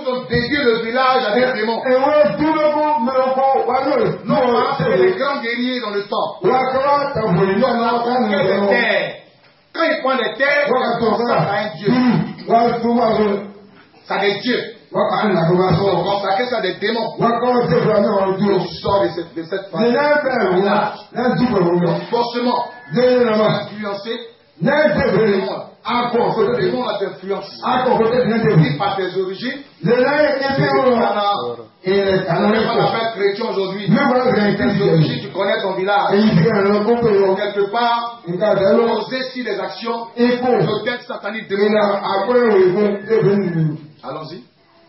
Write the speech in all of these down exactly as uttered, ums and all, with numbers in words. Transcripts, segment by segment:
ont dédié le village à des démons. Non, c'est les grands guerriers dans le temps. Ils ont des terres. Quand ils prennent des terres, ça a un dieu. Ça a des dieux. Ils consacrés à des démons. Tu sors de cette, de cette phase. Donc, forcément, tu es influencé. Le démon a t'influence. Ni par tes origines. On appelle chrétien aujourd'hui. Tes origines, tu connais ton village. Quelque part, poser sur les actions, peut-être satanique démoniaque. Allons-y.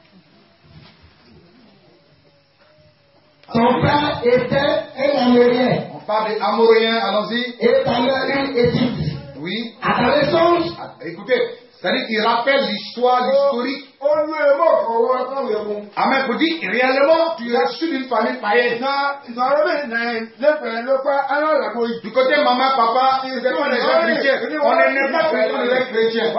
Son père était un Amorien. On parle des Amoréens, allons-y. Et ta mère une Égypte. Oui. À ta naissance. Écoutez, c'est-à-dire qu'il rappelle l'histoire, l'historique. Amen, pour dire, réellement, tu es issu d'une famille païenne. Du côté maman, papa, c'est pas des gens chrétiens. On n'est pas chrétiens.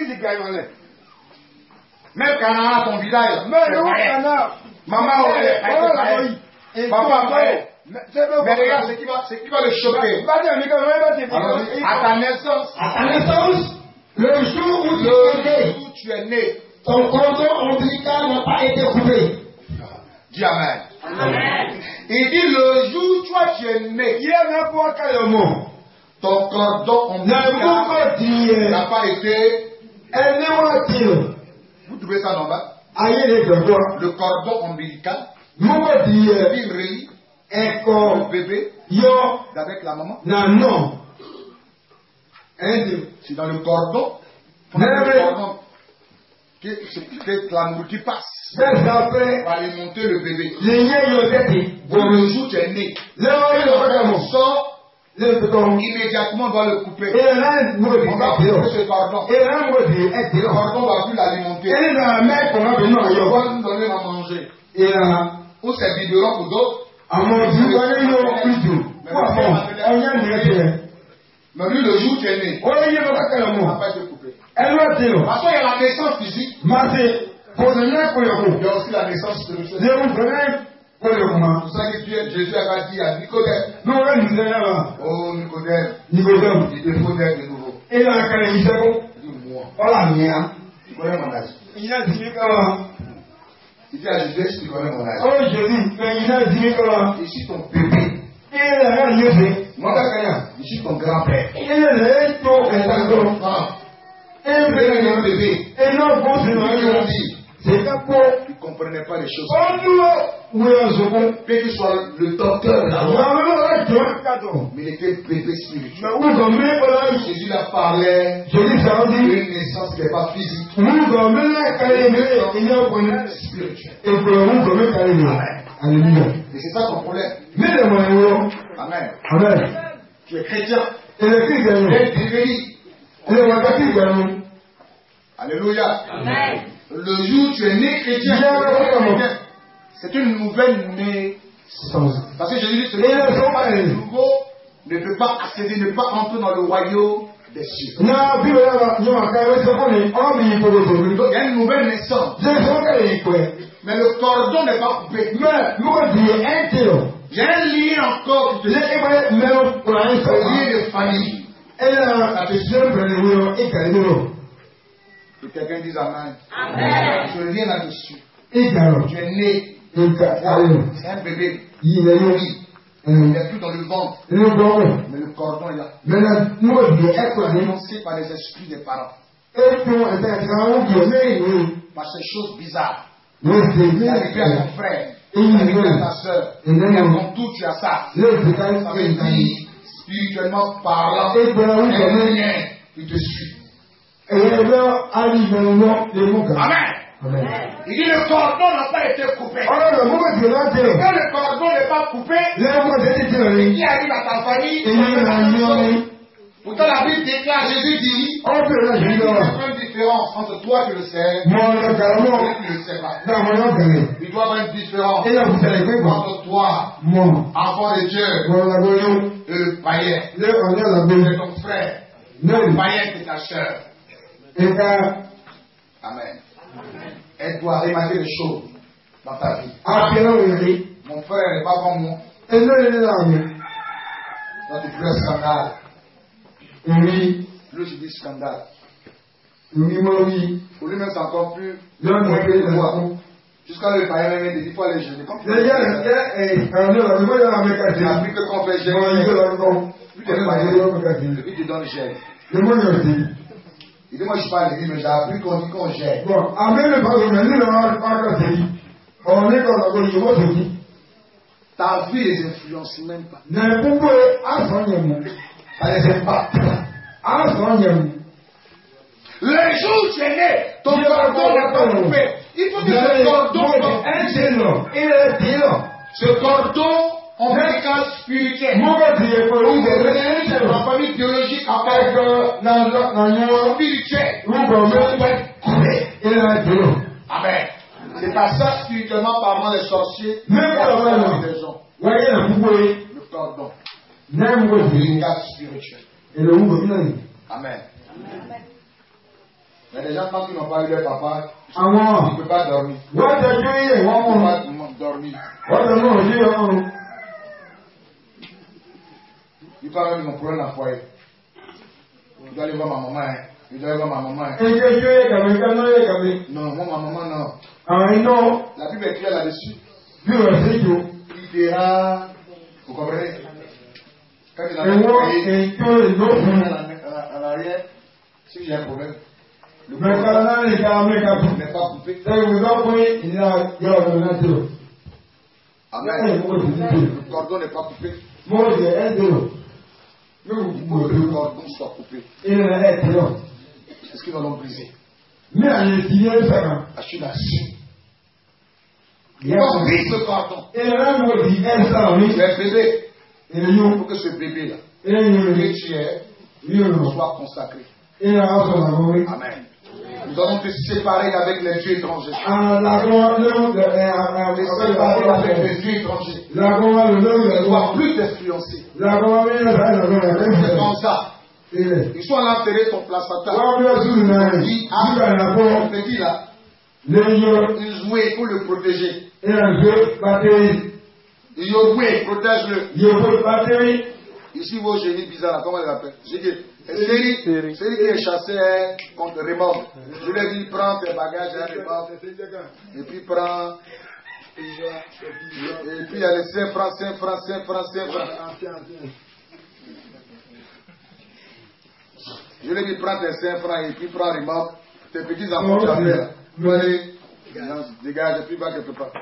Même Canaan, ton village. Maman, on est païen. Papa, païen. Mais regarde, c'est qui va, c'est qui va le choquer. Alors, à ta naissance, à ta naissance, le jour où tu es né, où tu es né, ton cordon ombilical n'a pas été coupé. Dis Amen. Amen. Il dit le jour où toi tu es né, ton cordon ombilical n'a pas été. Vous trouvez ça normal? Le cordon ombilical, il relie le bébé avec la maman. Non, non. C'est dans le cordon. Le cordon que, que la nourriture passe. Pour alimenter le bébé. Donc le jour où tu es né, le sort, immédiatement on doit le couper. On va couper ce cordon. Le cordon ne va plus l'alimenter. On va nous donner à manger. Ou c'est biberon pour d'autres. Mais lui, le jour où tu es né, on n'a pas été coupé. Parce qu'il y a la naissance physique. Il y a aussi la naissance spirituelle. C'est pour ça que Jésus a dit à Nicodème. Oh Nicodème, il te faut naître de nouveau. Il dit moi. Tu connais mon âge. Il dit à Jésus, tu connais mon âge. Oh Jésus, je suis ton bébé. Moi, je suis ton grand-père. Je suis ton grand-père. Un bébé. Tu ne comprenais pas les choses. Peut-être que tu sois le docteur là-bas. Mais il était bébé spirituel. Jésus a parlé d'une naissance qui n'est pas physique. Spirituelle. Amen. Et c'est ça ton problème. Amen. Amen. Tu es chrétien. Tu es guéri. Alléluia. Amen. Le jour où tu es né chrétien, c'est une nouvelle naissance. Parce que Jésus dit, celui qui n'est pas nouveau ne peut pas accéder, ne peut pas entrer dans le royaume des cieux. Il y a une nouvelle naissance. Mais le cordon n'est pas coupé. Il y a un lien encore qui te lie. Un lien de famille. Que quelqu'un dise Amen. Amen. Tu es rien là-dessus. Tu es né. C'est un bébé. Il n'est plus dans le ventre. Mais le cordon est là. Annoncé par les esprits des parents. Par ces choses bizarres. Il est arrivé à ton frère. Il est arrivé à ta soeur. Et avant tout, tu as ça. Ça veut dire, spirituellement parlant, un lien qui te suit. Amen. Il dit le cordon n'a pas été coupé. Quand le cordon n'est pas coupé, qui arrive à ta famille, pourtant la Bible déclare, Jésus dit, il y a une différence entre toi qui le sais et toi qui ne le sais pas. Il doit y avoir une différence entre toi, enfant de Dieu, et le païen, et ton frère, le païen qui est ta soeur. Amen. Elle doit remarquer les choses dans ta vie. Àbẹ̀rẹ̀ Mon frère n'est pas comme moi. eléyìí làwọn Dans des vrais scandales. èmi Lui, je dis scandale. èmi mọ́ wí Pour lui-même, c'est encore plus. lọ́nà pé ìlànà. Jusqu'à le païen même, il dit faut aller jeûner. Comme tu Lẹ́yìn àjẹ́ ẹ̀rọ ọ̀dọ́ mọ́jà Amẹ́ríkà tu ti as appris que quand on fait mọ ilé jeûner, lọ́dún plus de païen, il te donne gêne. le mọ́ yọ̀ sí. Il dit moi je suis pas l'église, mais j'ai appris qu'on dit qu'on gêne. Bon, àmẹ́lẹ̀ pàṣẹ ní ìlú ọ̀rọ̀ sí ọ̀rọ̀ nípa ọ̀dọ́ yìí wọ́n tó kí. Ta vie les influence même pas. Nà gbogbo àsán yẹn mú. Ça les aime pas. Àsán yẹn mú. Les jours où tu es né, ton cordon n'est pas coupé. Il faut que ce cordon soit ẹ̀ ń ṣe lọ ilẹ̀ tí lọ. ce cordon ombilical spirituel. Mo bá ti yẹ pé Où oúnjẹ des rẹ̀ ń réalités ṣe de lọ. la famille biologique après Ẹ̀kọ́ nàyẹ̀wò spirituel. rúbọ̀ mẹ́fẹ́ ilẹ̀ tí lọ. Amen. C'est pas ça spirituellement parlant les sorciers. Même pas vraiment. Les gens. Wáyé nà gbogbo yìí. Le cordon Náà mo bá ti yẹ. ombilical spirituel. Èlò rúbọ̀ náà yìí. Amen. Il y a des gens quand ils n'ont pas eu leur papa, Àwọn ils ne peuvent pas dormir. wọ́n tẹ̀jú yẹ̀ Ils wọ́n ne mọ̀. peuvent pas dormir. Wọ́n tẹ̀ mọ̀ sí ọ̀run. Ils parlent même de mon problème dans le foyer. Je dois aller voir ma maman. Hein. Je dois aller voir ma maman. Hein. Ẹ̀jẹ̀jú yẹ̀ kàmí kaná yẹ̀ kàmí. Non, moi, ma maman, non. Àwọn iná La Bible est claire là-dessus. bí wọ́n ṣe jò. Il dira, vous comprenez? Quand il a Ẹ̀wọ́n payé ètò ìlókun. à l'arrière, si j'ai un problème, le Mẹ̀ka cordon náà lè ka Amẹ́ríkà tó. n'est pas coupé. Ẹ̀wọ̀n ìgbà pé ìlà yọ ọ̀dọ̀ náà tó. Amen. Le cordon n'est pas coupé. Mo jẹ ẹ̀ dèrò. Il faut que le cordon soit coupé. Ilẹ̀ ẹ̀ tí lọ. C'est ce qu'ils en ont brisé. Ní àyè tí yẹn sọ̀rọ̀. Achille a su. Ils Yẹ́n ont brisé ce cordon. Ilẹ̀ náà mo di ẹ̀ sọ̀rọ̀ mi. Tu es bébé. Ilẹ̀ Il yóò. faut que ce bébé-là, Ilẹ̀ yóò que rí. tu es, Yóò lọ. soit consacré. Ilẹ̀ àwọn sọ̀rọ̀ àwọn mi. Amen. Nous allons te séparer avec les dieux étrangers. Àwọn làkọ́ lóhùn ẹ̀ àwọn Te ọ̀sẹ̀ séparer avec ìpàdé. les dieux étrangers. Làkọ́ wọn lò lóhùn Ils ne ẹ̀ wá. doivent plus t'influencer. Làkọ́ wọn bí yẹn sáyẹn lọ́wọ́ ẹ̀ C'est ẹ̀ comme ça. ilẹ̀. Ils sont allés enterrer ton placenta. Wọ́n bí ọ̀sùn náà rẹ̀. Nígbà ìlàkọ́ On te dit là, lẹ́yìn ils jouaient pour le protéger. ìrìnàjò bàtẹ́rì. Ils jouaient, protège-le. Yòókù bàtẹ́rì. Ici, vos génies bizarres, comment ils l'appellent? J'ai dit, Série, Série qui est chassé contre remorque. Je lui ai dit, prends tes bagages et remorque. Et puis prends. Et puis il y a les cinq francs, cinq francs, cinq francs, cinq francs. Je lui ai dit, prends tes cinq francs et puis prends remorque. Tes petits enfants, tu as fait là. Tu vas aller, dégage, et puis va quelque part.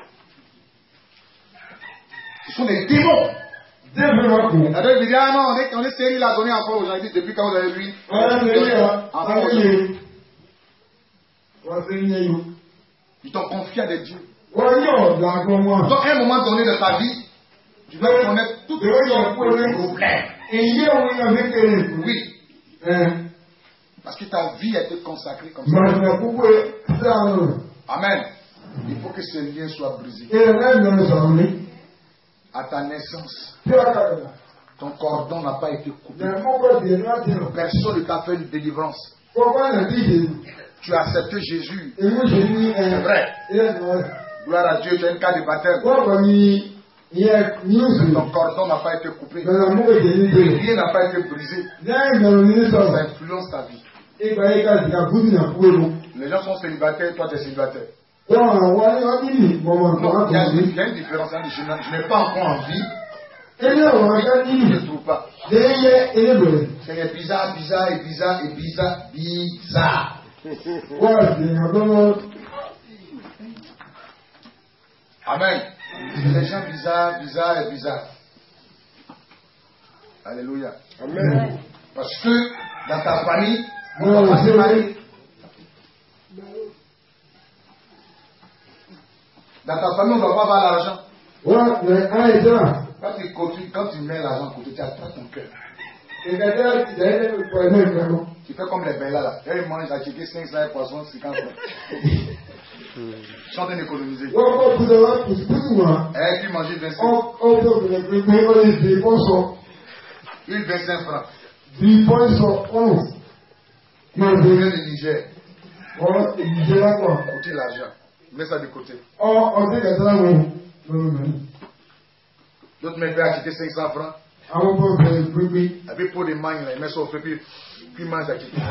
Ce sont des démons. Développement kù. La Bible dit, ah non, on est, on est série, il a donné encore aux gens. Il dit, depuis quand vous avez vu, Wọ́n lè yẹ enfant wọ́n aux lè gens. yẹ. Wọ́n ti ń yẹ yó. Ils t'ont confié à des dieux. Wọ́n yóò làgọ́ wọn. Donc, à un moment donné de ta vie, tu dois connaître tous tes problèmes. Èyí òun yàn mí kéré kù. Oui, Ẹ parce que ta vie a été consacrée comme ça. màtìmọ̀ púpọ̀ sáàrùn. Amen. Il faut que ce lien soit brisé. Ilẹ̀ náà lọ sọ̀rọ̀ mi. À ta naissance, Tí a kà lọ. ton cordon n'a pas été coupé. Nà mú bọ̀ sí láti lọ. Personne ne t'a fait une délivrance. Kọ́kọ́ nà bí ìdè. Tu as accepté Jésus. Èmi ṣe ní ẹ̀. C'est vrai. Ilẹ̀ náà. Gloire à Dieu, tu as une carte de baptême. Wọ́n kọ́ ní ìyẹn níwùsù. Ton cordon n'a pas été coupé. Nà mú bọ̀ sí ní Le ìdè. lien n'a pas été brisé. Lẹ́yìn ìgbàlù ní Ça sọ̀rọ̀. influence ta vie. Ìgbà yìí ká ìgbà kúndì nà kú ewu. Les gens sont célibataires, toi tu es célibataire. Wọ́n àwọn ní wọ́n bí mi mọ̀mọ́ nǹkan Non, il y a, kọ̀ mí. il y a une différence. Hein, je n'ai- je n'ai pas encore envie. Ilé àwọn akẹ́ ní Je ne trouve pas. déyẹ ilé bẹ̀rẹ̀. C'est bizarre, bizarre, et bizarre, et bizarre, bizarre. Wọ́n àti èèyàn lọ́wọ́. Amen. Les gens bizarres, bizarres et bizarres. Alléluia. Amen. Parce que dans ta famille, on Ouais, ne va pas se c'est marier. Dans ta famille, on ne va pas avoir l'argent. Wọ́n lè áyè sọ́nà. Quand tu, côté- quand tu mets l'argent de côté, tu attrapes ton cœur. Ìgbàjẹ́ ìjẹ́ pẹ̀lú ìgbàlú. Tu fais comme les Bellas là. Ils mangent à checker cinq cents poissons, cinquante francs. Ils sont en train d'économiser. Wọ́n kọ́ kúndé wá kùsùkùsù wọn. Et puis manger vingt-cinq, Ó tó bẹ̀rẹ̀ pé pé ó lè di pọ́sọ̀. une vingt-cinq francs. Bí pọ́sọ̀ ọ̀hún. Yóò Ils dé viennent du Niger, wọ́n ìdíje lápọ̀. coûter l'argent. Mets ça de côté. Oh, on sait que ça va. L'autre mec peut acheter cinq cents francs. Ah, on peut faire le prix. Avec pour des mangues, il met ça au feu, puis il mange à quitter.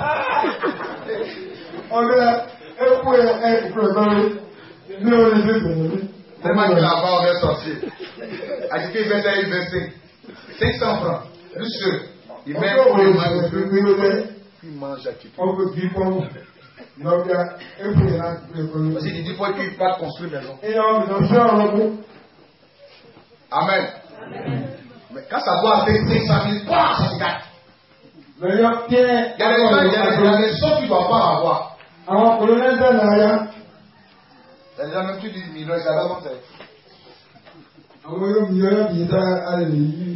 On a un point, un point, nous on est deux. Tellement que là-bas, on est sorcier. Acheter vingt et vingt-cinq. cinq cents francs. Lui seul. Il met pour les mangues au feu, puis il mange à quitter. On peut dire pour donc, il y a un point. Parce qu'il dit faut qu'il parte construire maison. Et on a un Amen. Mais quand ça doit faire cinq cent mille, ça se gâte. Il y a des choses que tu ne dois pas avoir. Alors, pour le reste de l'année, les gens, même tu dis millions, ça va comme ça. on va dire millions, puis ça, allez.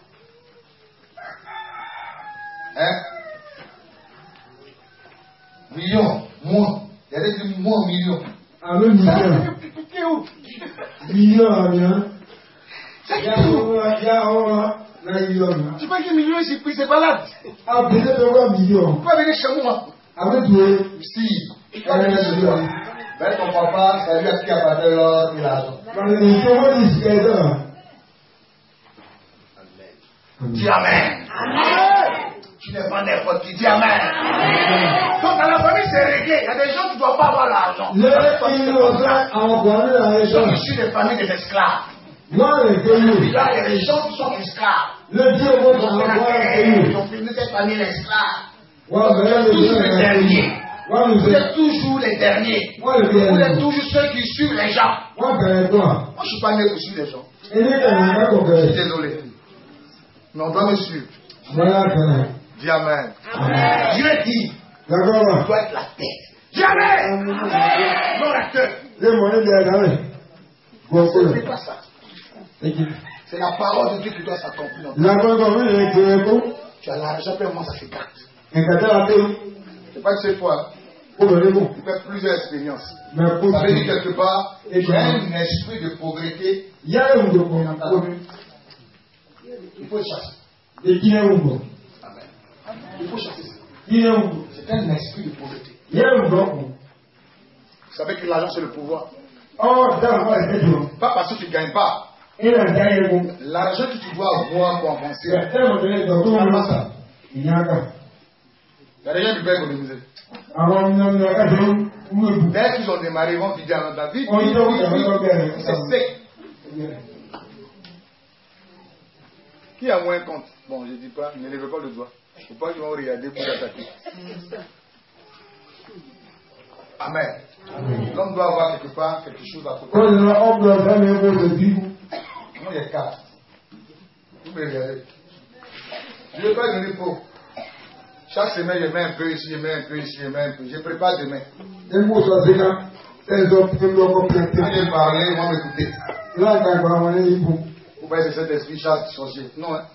Hein? Millions, moins. Il y a des gens, moins millions. Ah, le million. Millions, bien. C'est tout. Il y a un million. Tu peux dire millions ici, puis c'est malade. Ah, peut-être un million. Tu peux venir chez moi. Avec toi. Si. Ben, ton papa, c'est lui qui a battu l'or et l'argent. Dis Amen. Amen. Tu n'es pas n'importe qui. Dis Amen. Amen. Donc, dans la famille, c'est réglé. Il y a des gens qui ne doivent pas avoir l'argent. Il y a issus des familles des esclaves. Il y a des gens qui sont esclaves. Ils ont fini cette famille d'esclaves. Vous êtes toujours les derniers. Vous êtes toujours les derniers. Vous êtes toujours ceux qui suivent les gens. Moi, je ne suis pas né pour suivre les gens. Je suis désolé. Mais on doit me suivre. Dis Amen. Amen. Dieu dit, tu dois être la tête. Dis Amen. Non la tête. C'est pas ça. C'est la parole de Dieu qui doit s'accomplir. Tu as l'argent, puis moi ça s'écarte. C'est pas que c'est toi. Tu fais plusieurs expériences. Ça veut dire quelque part, tu as un esprit de pauvreté. Il faut chasser. Amen. Il faut chasser. C'est un esprit de pauvreté. Vous savez que l'argent c'est le pouvoir. Pas parce que tu ne gagnes pas. L'argent que tu dois avoir pour avancer. C'est pas ça. Il y a des gens qui peuvent économiser. Dès qu'ils ont démarré, ils vont vider dans la vie. C'est sec. Qui a moins compte? Bon, je ne dis pas, ne lève pas le doigt. Il ne faut pas qu'ils vont regarder pour attaquer. Amen. L'homme doit avoir quelque part quelque chose à côté. Moi, il y a quatre. Vous pouvez regarder. Je ne vais pas donner pour. Chaque semaine, je mets un peu ici, je mets un peu ici, je mets un peu. Je prépare demain. Quand je parler, ils vont m'écouter. Vous voyez, c'est cet esprit chasse sorcier. Non, hein?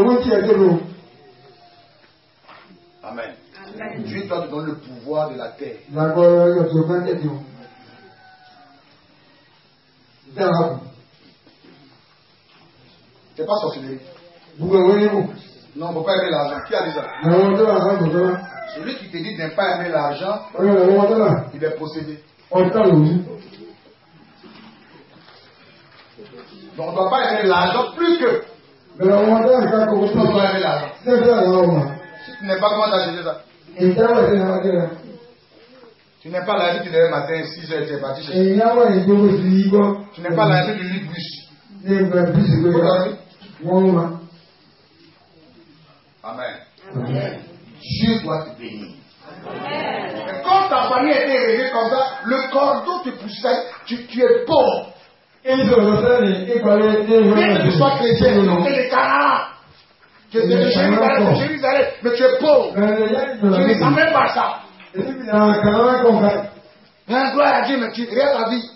Amen. Amen. Dieu doit te donner le pouvoir de la terre. C'est pas sorcellerie. Non, il ne faut pas aimer l'argent. Qui a dit ça? Celui qui te dit de ne pas aimer l'argent, il est possédé. Donc on ne doit pas aimer l'argent plus que. On doit aimer l'argent. Si tu n'aimes pas, comment tu as acheté ça? Tu n'aimes pas la vie, tu devais matin six heures, tu es parti chez toi. Tu n'aimes pas la vie du lit bus. Amen. Amen. Dieu doit te bénir. Amen. Quand ta famille était réglée comme ça, le cordon te poussait, tu, tu es pauvre. Même que tu sois chrétien, tu es des Canaan. Tu es de Jérusalem, Jérusalem, mais tu es pauvre. Tu ne sais même pas ça. Mais gloire à Dieu, mais tu regardes ta vie.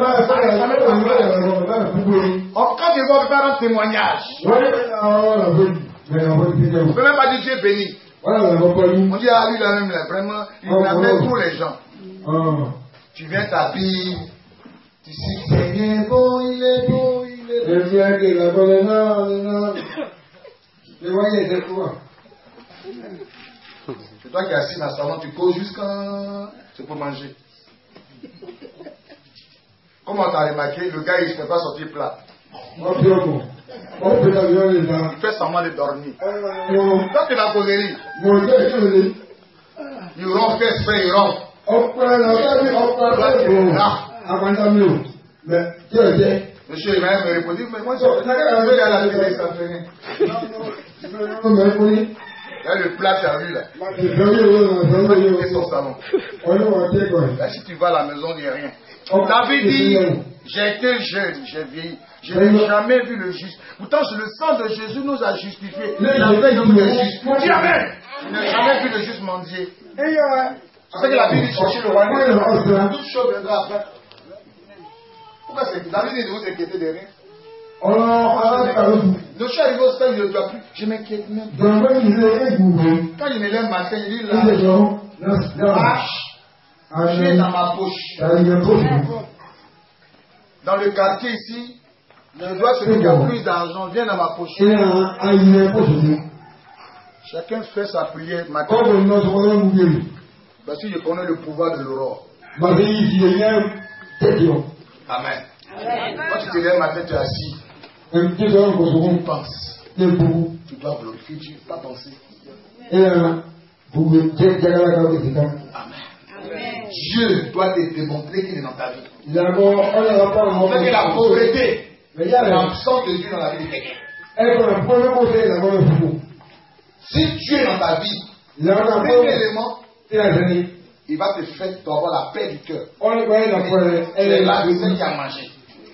Quand tu vas faire un témoignage, on ne peut même pas dire Dieu béni. On dit à lui là même, là, vraiment, il amène tous les gens. Tu viens t'habiller, tu sais c'est bien beau, il est beau, il est beau. C'est toi qui es assis dans le salon, tu causes jusqu'à. C'est pour manger. Comment t'as remarqué, le gars il ne peut pas sortir plat. Il fait semblant de dormir. Toi, tu l'as causerie. Il ronfle, fait exprès, il ronfle. Monsieur, il m'a même répondu, mais moi, je vais à la télé, ça fait rien. Là, le plat, tu as vu là. C'est son salon. Là, si tu vas à la maison, il n'y a rien. David dit, j'ai été jeune, j'ai vieilli. Je n'ai jamais vu le juste. Pourtant, le sang de Jésus nous a justifiés. Il a fait nous le juste. Dis amen. Je n'ai jamais vu le juste mendier. C'est ça que la Bible dit, chercher le royaume. Toute chose viendra après. Pourquoi c'est David dit de vous inquiéter de rien? Le chat arrive au stade, il ne doit plus. Je m'inquiète même. Quand il me lève matin, il dit là, je suis dans ma poche. Dans le quartier ici, je dois celui qui a plus d'argent, viens dans ma poche. Chacun fait sa prière matin. Parce que je connais le pouvoir de l'aurore. Amen. Quand tu te lèves matin, tu es assis. Tu penses. Tu dois glorifier Dieu, pas penser. Amen. Dieu doit te démontrer qu'il est dans ta vie. En fait, la pauvreté, l'absence de Dieu dans la vie de quelqu'un. Si Dieu est dans ta vie, le premier élément, il va te faire avoir la paix du cœur. Tu es là, tu sais qui a mangé.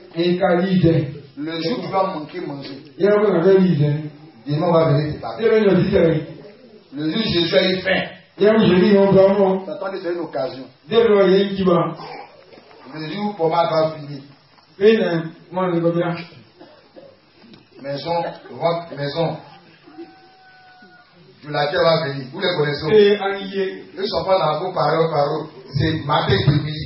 Le jour où tu vas manquer manger, Dieu va venir te parler. Le jour où Jésus a eu faim, t'attends de faire une occasion. Le jour où Pomade va finir. Maison, votre maison. Du laquelle va venir. Vous les connaissez. Ils ne sont pas dans vos paroles, paroles. C'est matin et midi.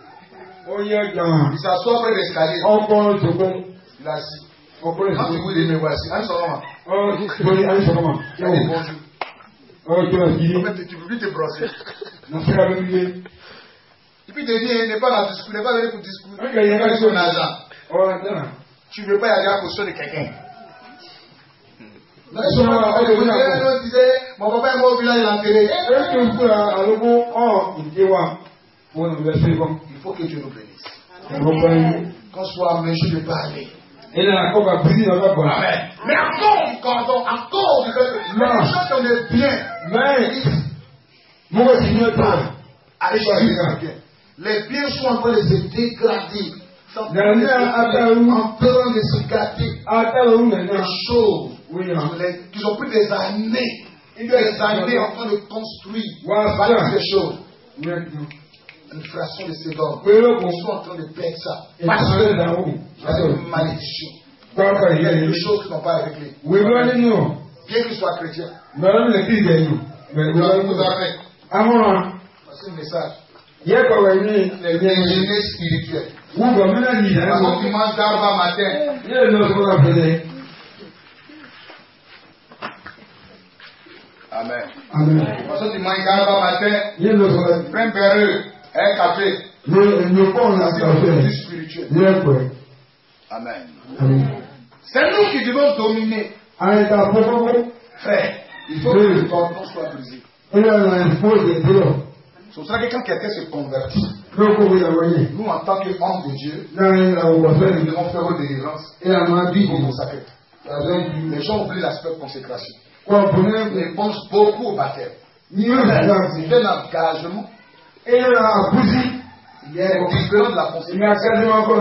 Il s'assoit près de l'escalier. Il est assis. Quand tu vous les me voici, un seul moment. Il dit bonjour. Tu peux plus te brosser. Et puis il te dit, il n'est pas dans le discours, il n'est pas venu pour discours. Il a son argent. Tu ne veux pas y aller à cause de quelqu'un. Mon papa est mort au village, il est enterré. Il faut que Dieu nous bénisse. Qu'on soit amené, je ne vais pas aller. Amen. Mais encore, quand on, encore, les gens qui ont des biens, allez chercher les biens. Les biens sont en train de se dégrader. En train de se gâter. Les choses qui ont pris des années, des années en train de construire des choses. Une fraction de secondes. Ils sont en train de perdre ça. Parce que il y a une malédiction. Il y a des choses qui n'ont pas réglées. Bien qu'ils soient chrétiens. Vous avez c'est un message. Les déjeuners spirituels. Quand tu manges d'arbre matin. Amen. Amen. Quand tu manges d'arbre matin, prends un verre, un café. C'est spirituel. Amen. C'est nous qui devons dominer. Frère, il faut que le cordon soit brisé. C'est pour ça que quand quelqu'un se convertit, nous en tant qu'hommes de Dieu, nous devons faire une délivrance et la maladie pour consacrer. Les gens oublient l'aspect de consécration. Ils pensent beaucoup au baptême. C'est un engagement. Il y a différent de la consécration.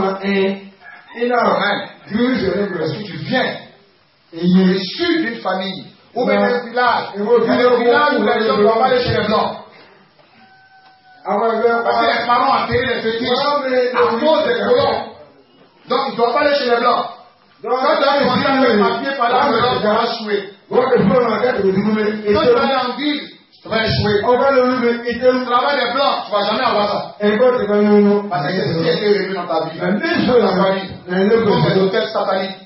Amen. Parce que tu viens issu d'une famille ou même d'un village. Il y a des villages où les gens ne doivent pas aller chez les blancs. Parce que les parents ont enterré les petits à cause des colons. Donc ils ne doivent pas aller chez les blancs. Quand tu as commencé à faire papier par là, tu vas échouer. Quand tu vas aller en ville, tu vas échouer. Tu travailles les blancs, tu ne vas jamais avoir ça. Parce que c'est ce qui a été révélé dans ta vie. Dans ta famille. Comme les hôtels sataniques.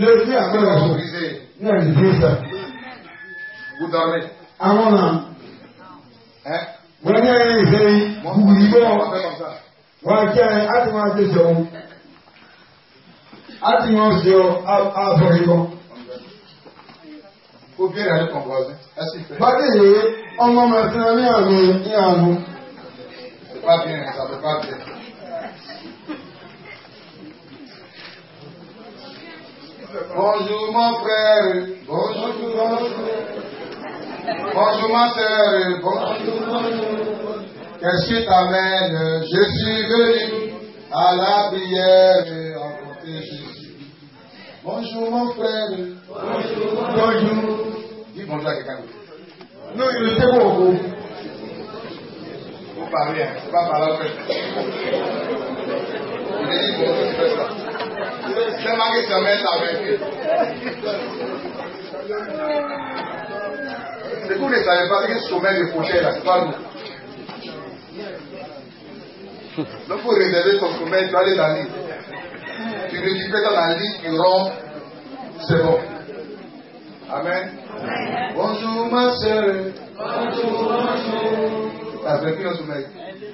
Vous dormez. Hein? Mon Dieu, on va faire comme ça. àti wọn ṣe ọ àbọ̀ ìbọn. Faut bien aller ton voisin. Est-ce qu'il fait? Báyìí yìí, ọmọ mẹ́sìn ní àmì ní àmú. C'est pas bien, ça fait pas bien. Bonjour mon frère, bonjour, bonjour. Bonjour ma soeur, bonjour, bonjour. Qu'est-ce qui t'amène? Je suis venu à la prière en côté Jésus. Bonjour mon frère, bonjour, bonjour. Dis bonjour à quelqu'un d'autre. Non, il était bon. Vous parlez, hein, c'est pas par là que je il est dit bonjour, tu fais ça. C'est marqué se mettre avec eux. C'est que vous ne savez pas que ce sommet de prochain là, c'est pas nous. Donc pour réserver ton sommet, tu vas aller dans l'île. Tu récupères dans la ligne, tu rentres, c'est bon. Amen. Bonjour ma soeur. Bonjour, bonjour. T'as vécu un sommeil.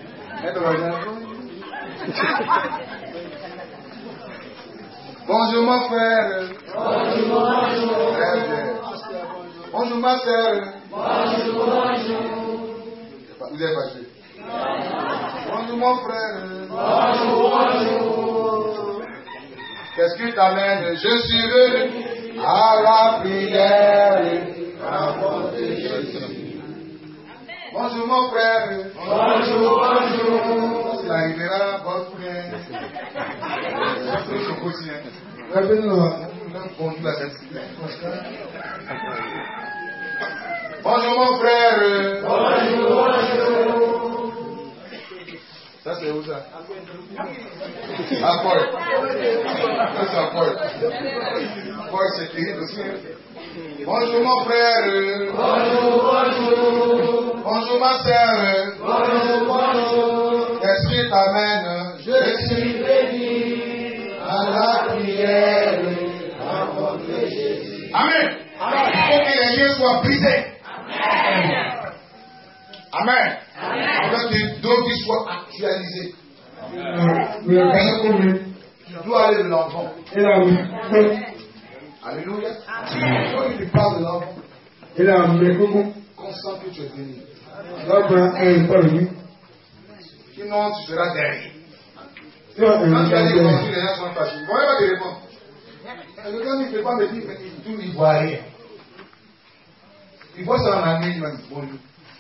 Bonjour mon frère. Bonjour, bonjour. Bonjour ma soeur. Bonjour, bonjour. Vous êtes fâché. Bonjour mon frère. Bonjour, bonjour. Qu'est-ce qui t'amène? Je suis venu à la prière. Rencontrer Jésus. Bonjour mon frère. Bonjour, bonjour. C'est arrivera, bonne prière. Bonjour mon frère. Bonjour, bonjour. Ça c'est où ça? À Paul. Ça c'est à Paul. Paul c'est terrible aussi. Bonjour mon frère. Bonjour, bonjour. Bonjour ma soeur. Bonjour, bonjour. Qu'est-ce qui t'amène? Je suis venu à la prière. Rencontrer Jésus. Amen. Amen. Il faut que les liens soient brisés. Amen. Amen. Avec des dons qui soient actualisés. Tu dois aller de l'enfant. Alléluia. Quand il te parle de l'enfant, constant que tu es béni. Sinon, tu seras derrière. Quand tu as dit bonjour, les gens sont fâchés. Ils ne vont pas te répondre. Et le gars ne peut pas me dire, mais tout, il ne voit rien. Il voit ça en anglais, il m'a dit bonjour.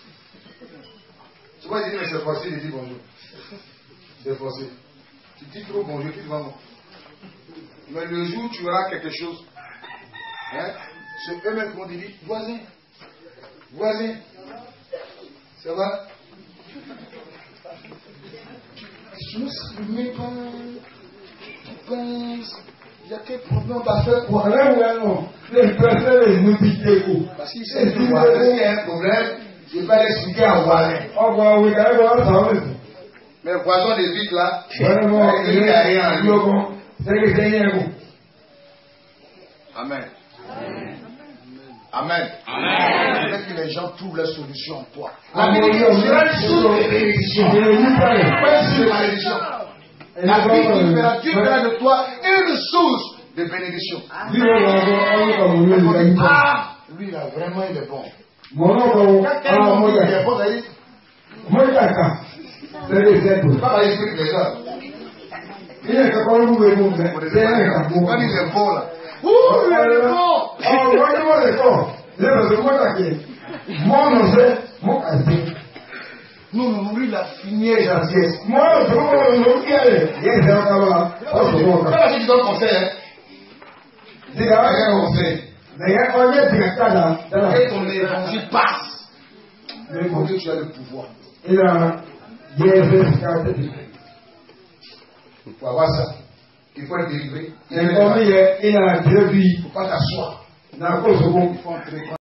Tu vois, il dit, mais c'est forcé, il dit bonjour. C'est forcé. Tu dis trop bonjour, tu te vas bon. Mais le jour où tu auras quelque chose, hein, c'est eux-mêmes qui vont te dire, voisin, voisin, ça va? Je ne sais même pas, tu penses, il y a quel problème d'affaires? Voilà, voilà, non. Les personnes, les modifiés. Parce qu'il sait qu'il y a un problème, je vais pas l'expliquer à Wallet. Oh, bah oui, quand même, ça va. Mais poisson de vite là, vraiment, il n'y a rien en lui. C'est que c'est rien. Amen. Amen. Amen. Que les gens trouvent la solution en toi. La bénédiction sera une source de bénédiction. Pas une source de malédiction. La vie qui fera, Dieu fera de toi une source de bénédiction. Ah, lui là, vraiment il est bon. Quand quelqu'un dit qu'il est bon, ça dit. Pas par l'esprit de ça. Quand il est bon là. Ouh, il est bon. Non, non, lui, il a fini les gentillesses. Moi, je veux pas si tu donnes conseil, hein. Dis un conseil. Et ton évangile passe. Mais il faut que tu aies le pouvoir. Pour avoir ça, il faut être délivré. Il ne faut pas t'asseoir. Il faut entrer.